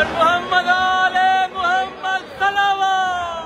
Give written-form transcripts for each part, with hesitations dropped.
محمد آل محمد صلوات.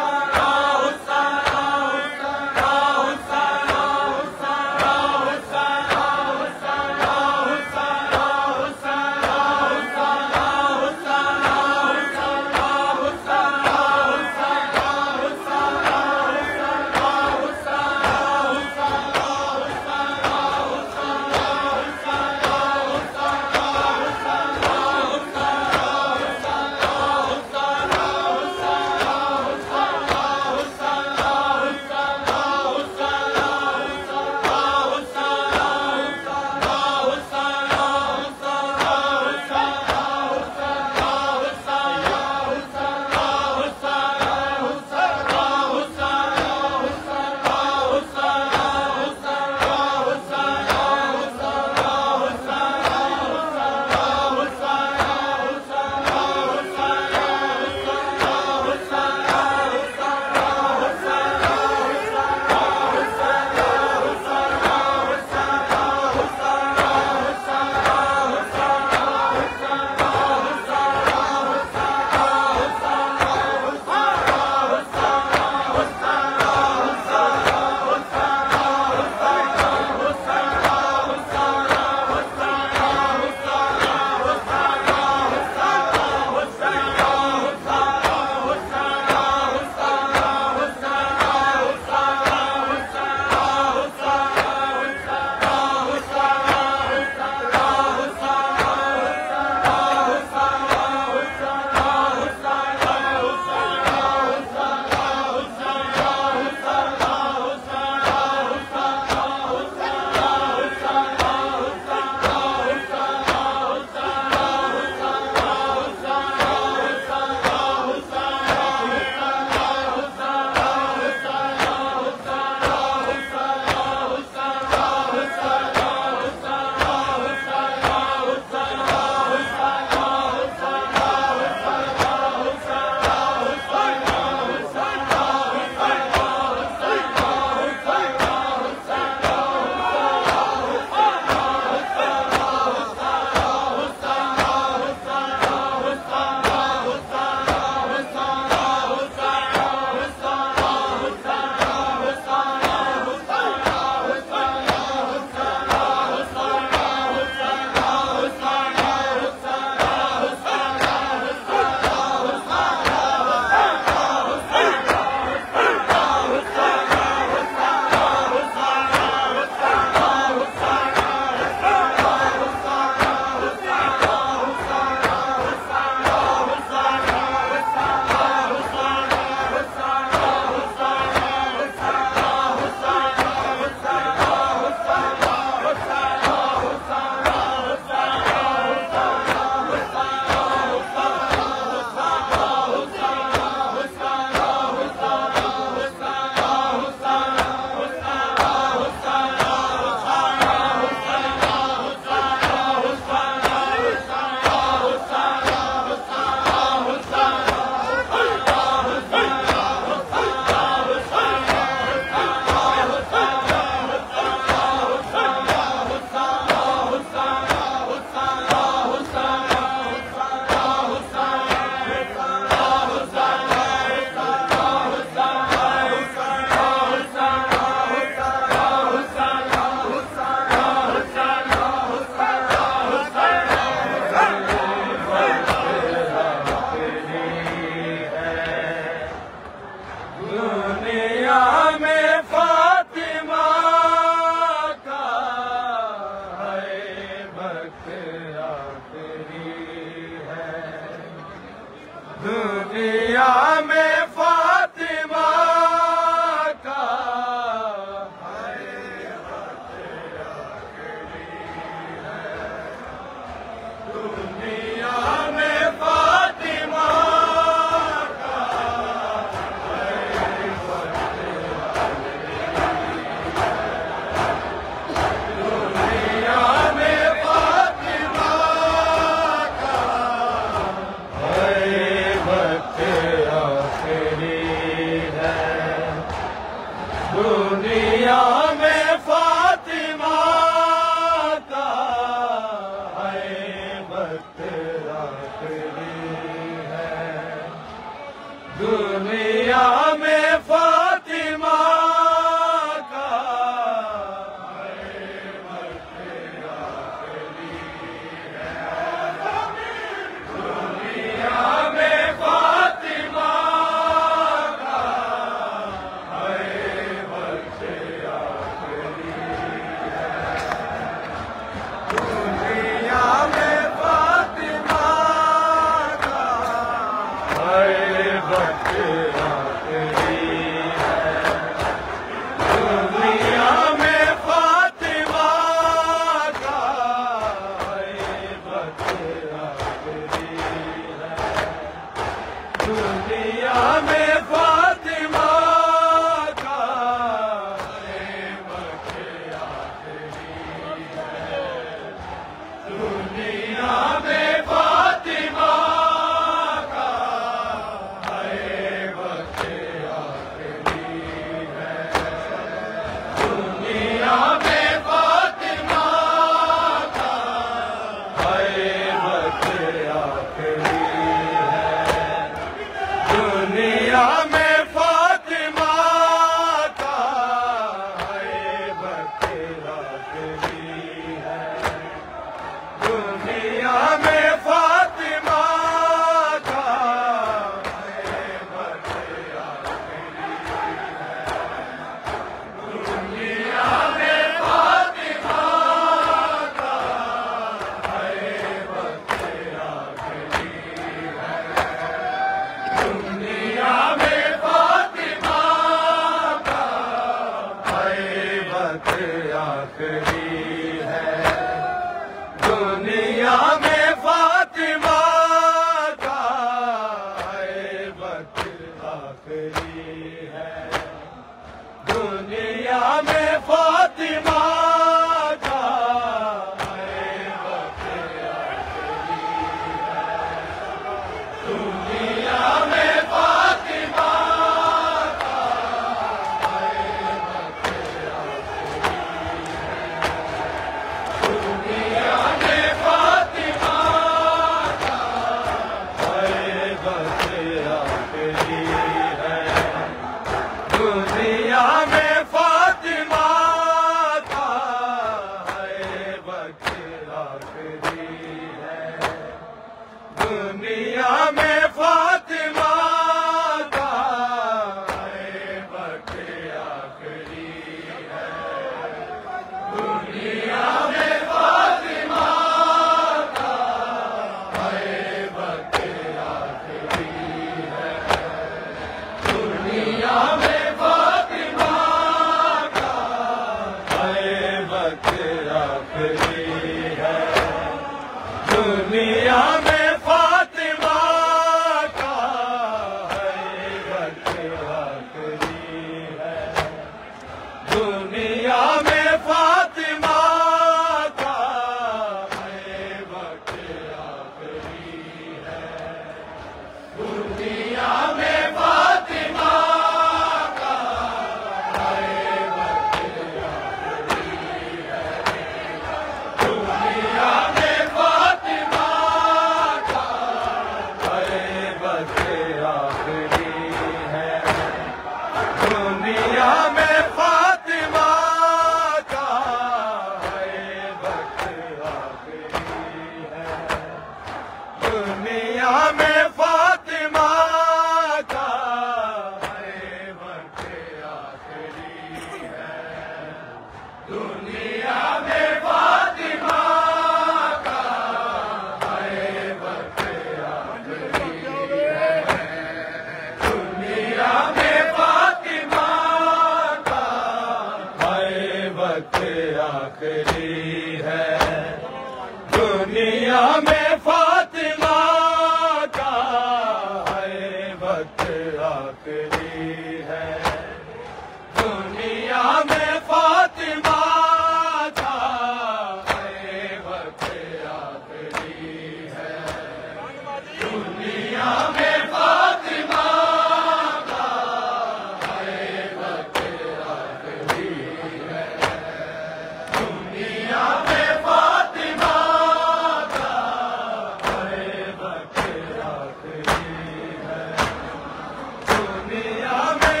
دنیا میں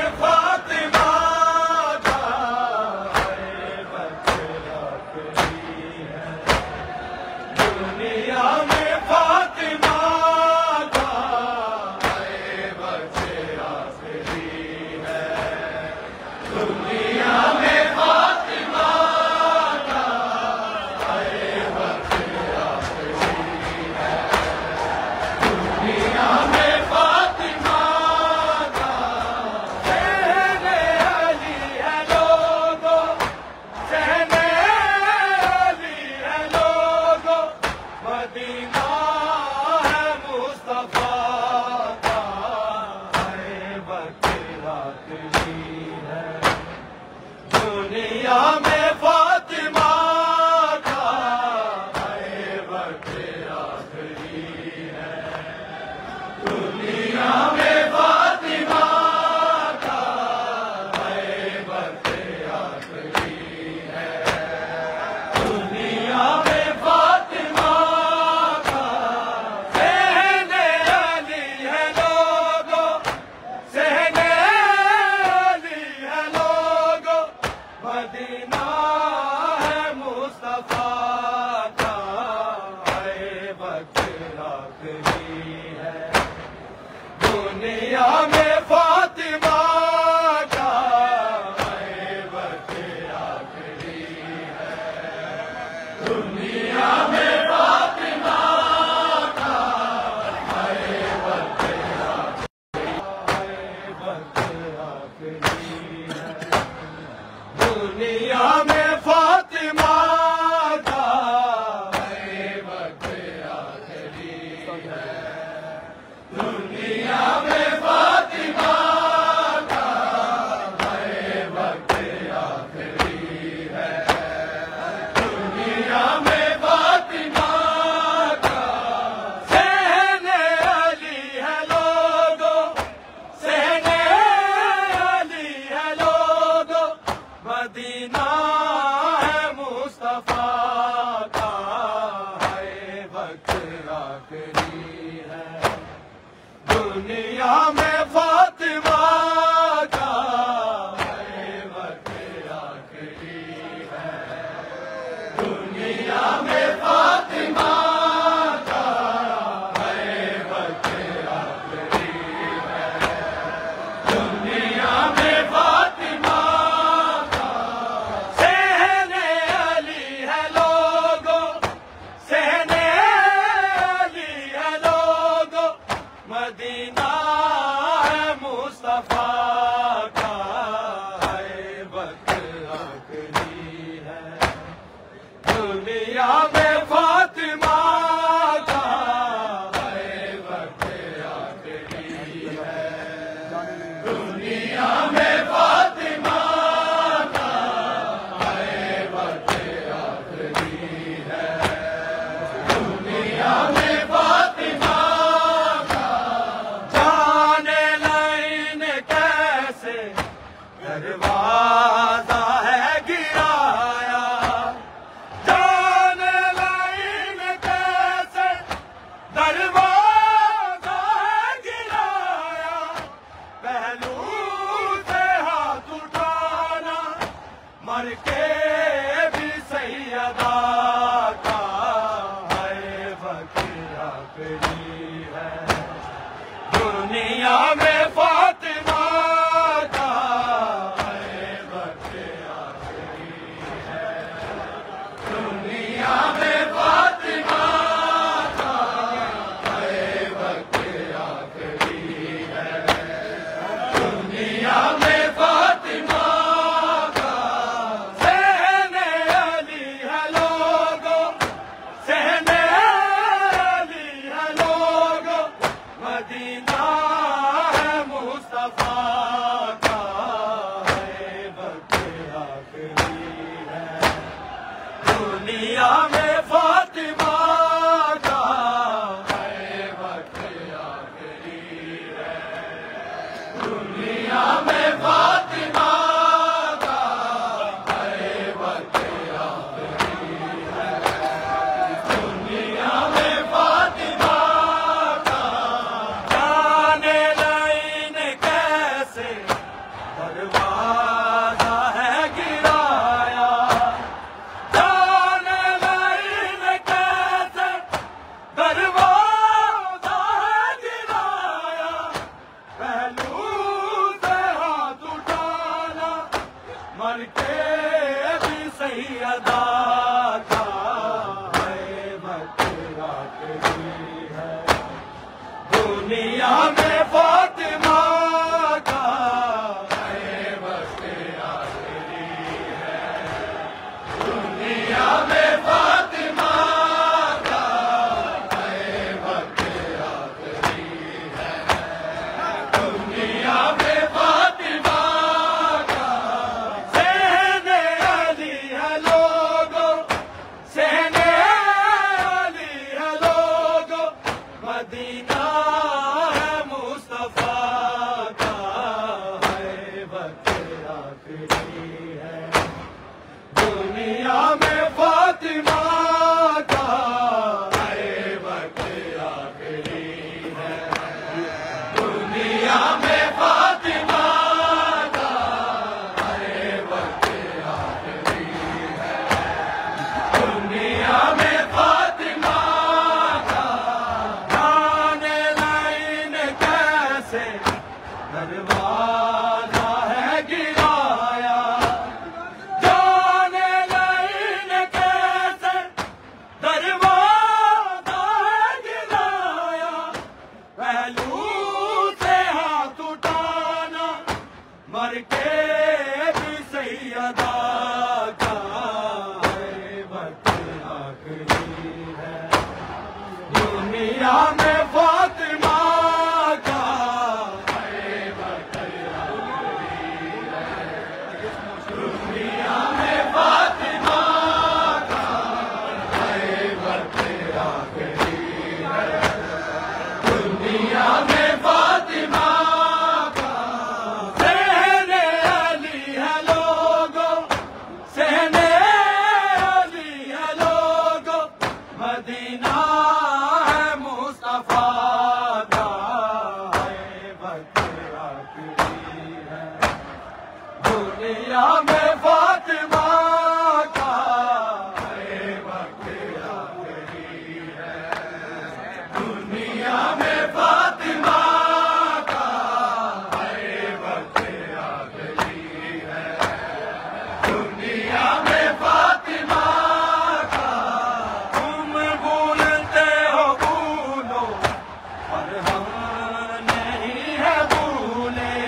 آخری ہے دنیا میں فاطمہ کا ہے وقت آخری ہے دنیا میں فاطمہ کا ہے وقت آخری ہے دنیا میں فاطمہ کا ذہن علی ہے لوگو ذہن علی ہے لوگو مدینہ ہے مصطفیٰ کا ہے وقت آخری ہے دنیا میں فاطمہ کا ہے وقت آخری ہے دنیا میں فاطمہ کا ہے وقت آخری ہے دنیا میں فاطمہ کا ہے وقت آخری ہے دنیا میں فاطمہ کا ہے وقت آخری ہے دنیا میں فاطمہ کا ذہن علی ہے لوگو ذہن علی ہے لوگو مدینہ ہے مصطفیٰ کا ہے وقت آخری ہے دنیا میں فاطمہ کا ہے وقت آخری ہے دنیا میں فاطمہ کا ہے وقت آخری ہے دنیا میں فاطمہ کا ذہن علی ہے لوگو ذہن علی ہے لوگو مدینہ ہے مصطفیٰ کا ہے وقت آخری ہے دنیا میں فاطمہ کا ہے وقت آخری ہے دنیا میں فاطمہ کا ہے وقت آخری ہے دنیا میں فاطمہ جانے لائن کیسے دروازہ ہے گرایا جانے لائن کیسے دروازہ ہے گرایا پہلو سے ہاتھ اٹھانا مر کے بھی سیدہ کا ہے وقت آخری ہے دنیا میں فاطمہ کا ہے وقت آخری ہے دنیا میں فاطمہ کا ہے وقت آخری ہے دنیا میں فاطمہ کا ذہن علی ہے لوگو ذہن علی ہے لوگو مدینہ ہے مصطفیٰ کا ہے وقت آخری ہے دنیا میں فاطمہ کا ہے وقت آخری ہے دنیا میں فاطمہ کا ہے وقت آخری ہے دنیا میں فاطمہ کا جانے لائن کیسے دروازہ ہے گرایا جانے لائن کیسے دروازہ ہے گرایا پہلو سے ہاتھ اٹھانا مر کے بھی سیدہ کا ہے وقت آخری ہے دنیا میں فاطمہ کا ہے وقت آخری ہے دنیا میں فاطمہ کا ہے وقت آخری ہے دنیا میں فاطمہ وقت آخری ہے دنیا میں فاطمہ کا آئے وقت آخری ہے دنیا میں فاطمہ کا آئے وقت آخری ہے دنیا میں فاطمہ کا جانے لائن کیسے دروازہ ہے گرایا جانے لائن کیسے دروازہ ہے گرایا پہلو سے ہاتھ اٹھانا مر کے بھی سیدہ کا ہے وقت آخری ہے دنیا میں فاطمہ دنیا میں فاطمہ کا ہے وقت آخری ہے دنیا میں فاطمہ کا ہے وقت آخری ہے دنیا میں فاطمہ کا تم بھولتے ہو بھولو پر ہم نہیں ہے بھولے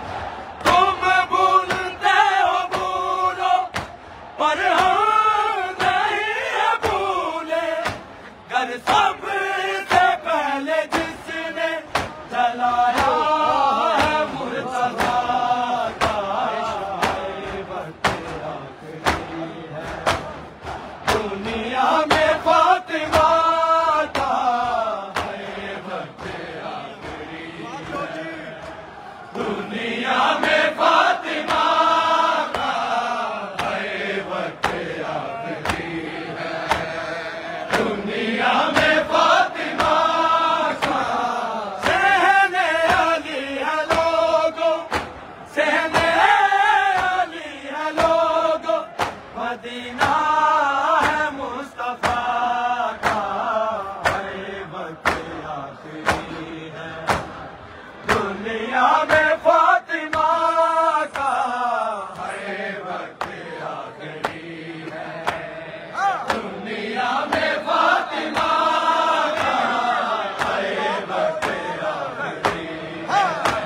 پر ہم نہیں ہے بھولے گر سب سے پہلے جس نے جلایا ہے مرتضیٰ کا ہے وقت آخری ہے دنیا میں فاطمہ کا ہے وقت آخری ہے دنیا میں فاطمہ دنیا میں فاطمہ کا سہنے علی ہے لوگو سہنے علی ہے لوگو مدینہ ہے مصطفیٰ کا ہے وقت آخری ہے دنیا میں فاطمہ کا ہے وقت آخری ہے دنیا میں فاطمہ کا ہے وقت آخری ہے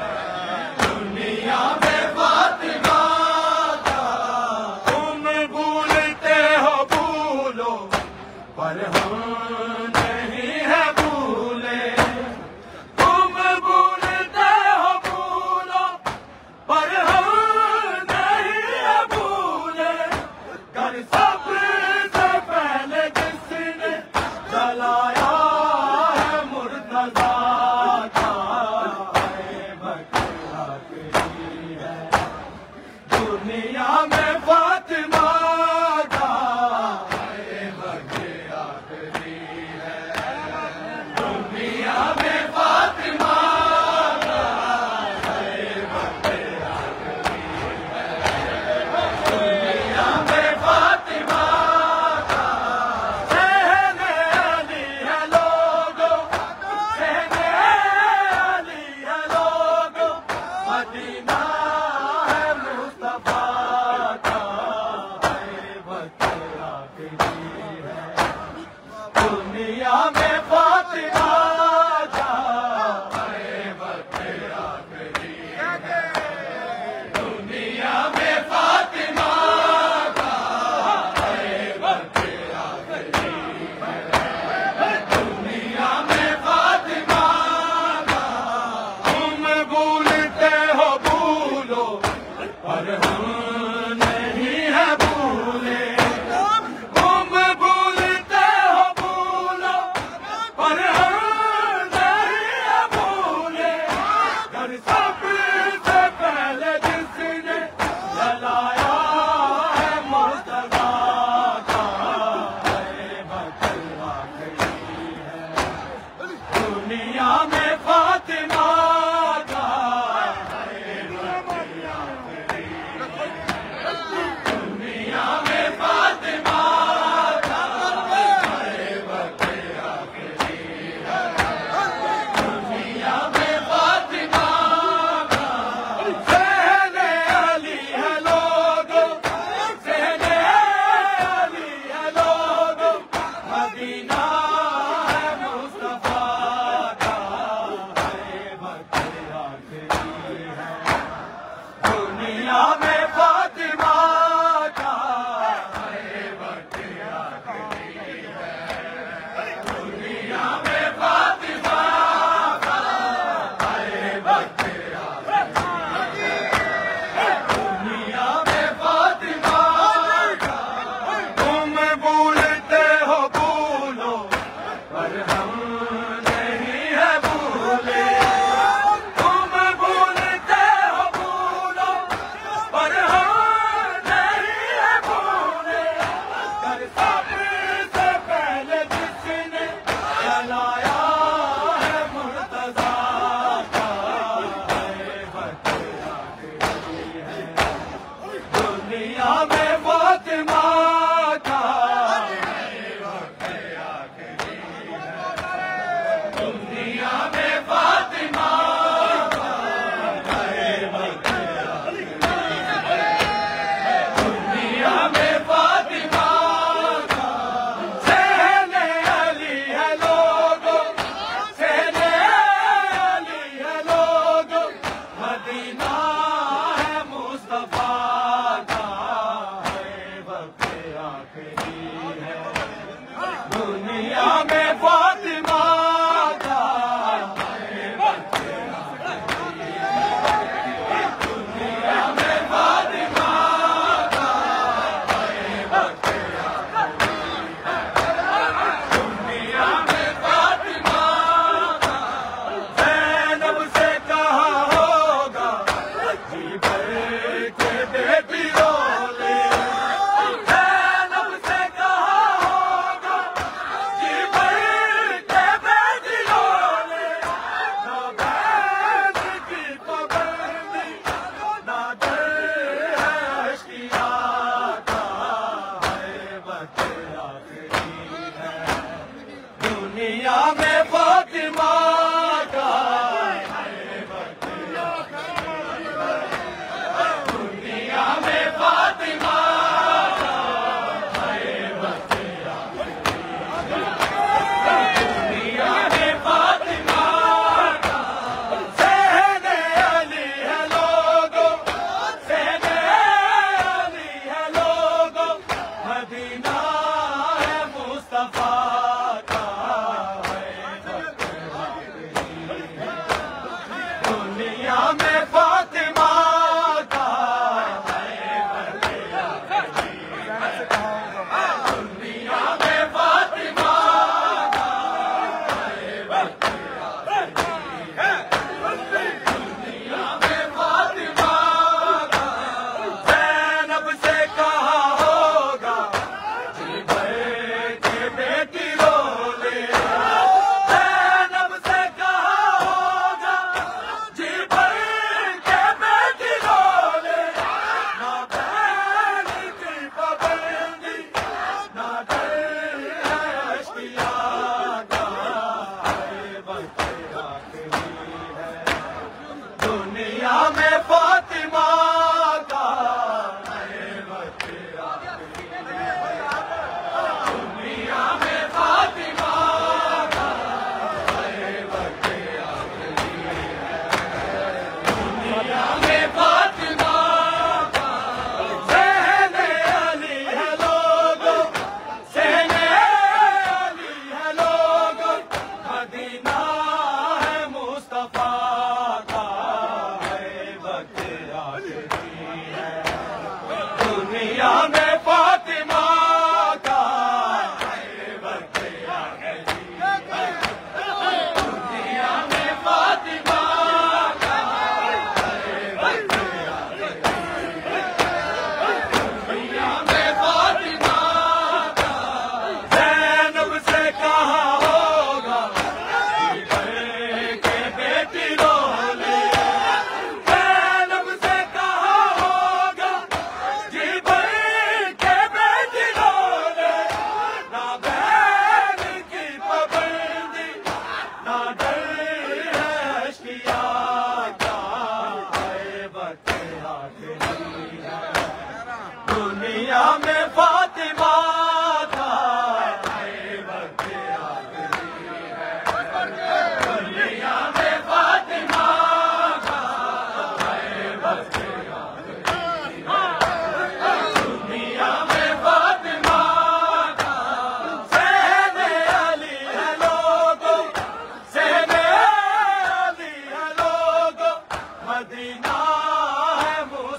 دنیا میں فاطمہ کا تم بھولتے ہو بھولو پر ہم نہیں ہے بھولے تم بھولتے ہو بھولو پر ہم نہیں ہے بھولے گر سب سے پہلے جس نے جلایا ہے مرتضیٰ کا ہے وقت آخری ہے دنیا میں فاطمہ کا ہے وقت آخری ہے دنیا میں فاطمہ کا ہے وقت آخری ہے دنیا میں فاطمہ کا سہنے علی ہے لوگو سہنے علی ہے لوگو مدینہ ہے مصطفیٰ کا ہے وقت آخری ہے دنیا میں فاطمہ کا ہے وقت آخری ہے دنیا میں فاطمہ کا ہے وقت آخری ہے دنیا میں فاطمہ کا تم بھولتے ہو بھولو دنیا میں فاطمہ کا وقت آخری ہے دنیا میں فاطمہ کا وقت آخری ہے دنیا میں فاطمہ کا تم بھولتے ہو بھولو پر ہم نہیں ہے بھولے تم بھولتے ہو بھولو پر ہم نہیں ہے بھولے کر سب سے پہلے جس نے جلایا ہے مرتضیٰ کا وقت آخری ہے دنیا میں فاطمہ کا وقت آخری ہے دنیا میں فاطمہ کا وقت آخری ہے دنیا میں فاطمہ کا سہن علی ہے لوگو سہن علی ہے لوگو مدینہ ہے مصطفیٰ کا وقت آخری ہے دنیا میں فاطمہ کا وقت آخری ہے دنیا میں فاطمہ کا وقت آخری ہے دنیا میں فاطمہ کا زینب سے کہا ہوگا جی بھر کے بیٹی رو لے زینب سے کہا ہوگا جی بھر کے بیٹی رو لے نہ بین کی پابندی نہ ڈر ہے اشقیاء کا وقت آخری ہے دنیا میں فاطمہ کا وقت آخری ہے دنیا میں فاطمہ کا وقت آخری ہے دنیا میں فاطمہ کا سہن علی ہے لوگو سہن علی ہے لوگو مدینہ ہے مصطفیٰ کا وقت آخری ہے دنیا میں فاطمہ کا وقت آخری ہے دنیا میں فاطمہ کا وقت آخری ہے دنیا میں فاطمہ کا زینب سے کہا ہوگا جی بھر کے بیٹی رو لے زینب سے کہا ہوگا جی بھر کے بیٹی رو لے نہ بین کی پابندی نہ ڈر ہے اشقیاء کا وقت آخری ہے دنیا میں فاطمہ کا وقت آخری ہے دنیا میں فاطمہ کا وقت آخری ہے دنیا میں فاطمہ کا سہن علی ہے لوگو سہن علی ہے لوگو مدینہ ہے مصطفیٰ کا وقت آخری ہے دنیا میں فاطمہ کا وقت آخری ہے دنیا میں فاطمہ کا وقت آخری ہے دنیا میں فاطمہ کا زینب سے کہا ہوگا جی بھر کے بیٹی رو لے زینب سے کہا ہوگا جی بھر کے بیٹی رو لے نہ بین کی پابندی نہ ڈر ہے اشقیاء کا وقت آخری ہے دنیا میں فاطمہ کا وقت آخری ہے دنیا میں فاطمہ کا وقت آخری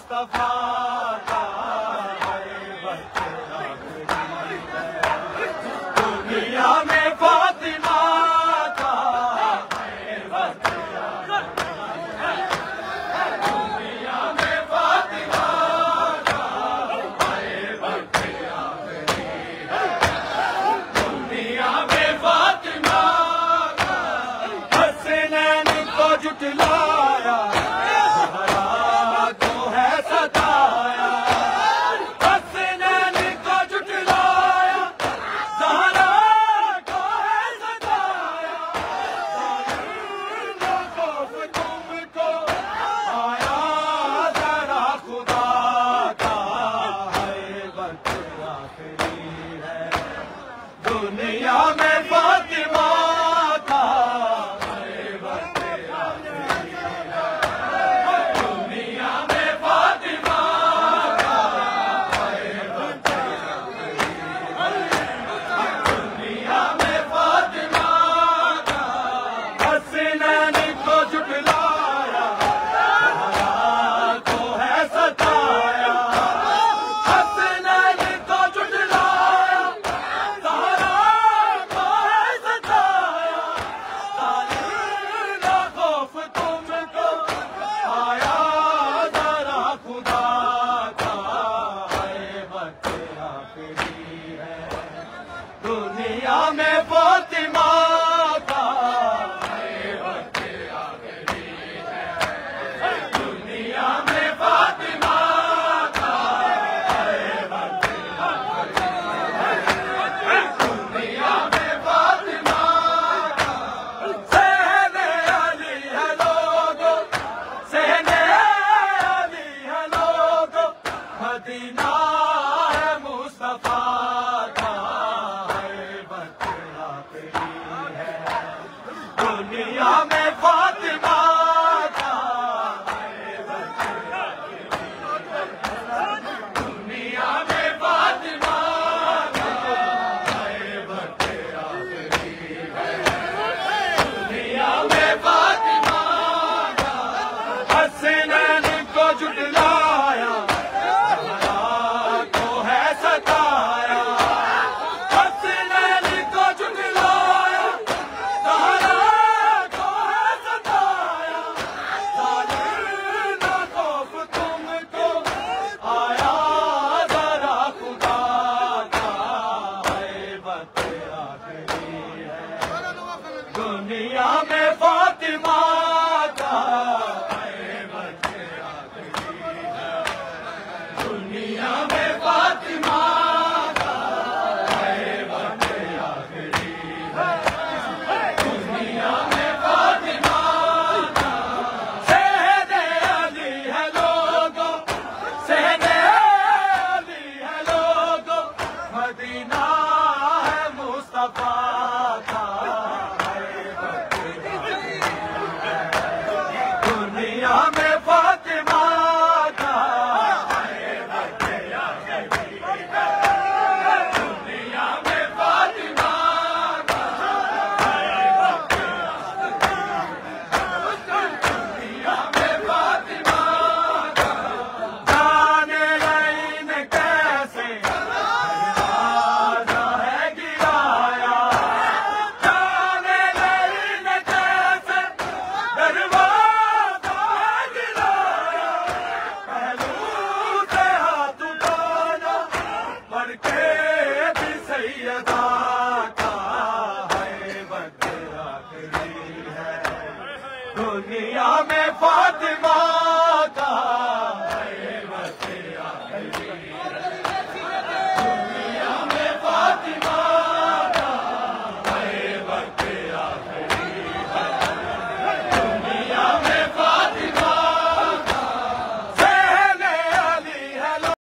مصطفیٰ کا ہے وقت آخری ہے دنیا میں فاطمہ کا ہے وقت آخری ہے دنیا میں فاطمہ کا ہے وقت آخری ہے دنیا میں فاطمہ کا حسنین کو جھٹلایا دنیا میں فاطمہ کا ہے وقت آخری ہے دنیا میں فاطمہ کا ہے وقت آخری ہے دنیا میں فاطمہ کا حسنین کو جھٹلایا زہرا کو ہے ستایا حسنین کو جھٹلایا دنیا میں فاطمہ کا ہے وقت آخری ہے دنیا میں فاطمہ کا ہے وقت آخری ہے دنیا میں فاطمہ کا سہن علی ہے لوگو سہن علی ہے لوگو مدینہ ہے مصطفیٰ دنیا میں فاطمہ کا ہے وقت آخری ہے دنیا میں فاطمہ کا ہے وقت آخری ہے دنیا میں فاطمہ کا حسنین کو جھٹلایا زہرا کو ہے ستایا حسنین کو جھٹلایا دنیا میں فاطمہ کا ہے وقت آخری ہے دنیا میں فاطمہ کا ہے وقت آخری ہے دنیا میں فاطمہ کا سہن علی ہے لوگو سہن علی ہے لوگو مدینہ ہے مصطفیٰ کا دنیا میں فاطمہ کا ہے وقت آخری ہے دنیا میں فاطمہ کا ہے وقت آخری ہے دنیا میں فاطمہ کا جانے لائن کیسے دروازہ ہے گرایا جانے لائن کیسے دروازہ دنیا میں فاطمہ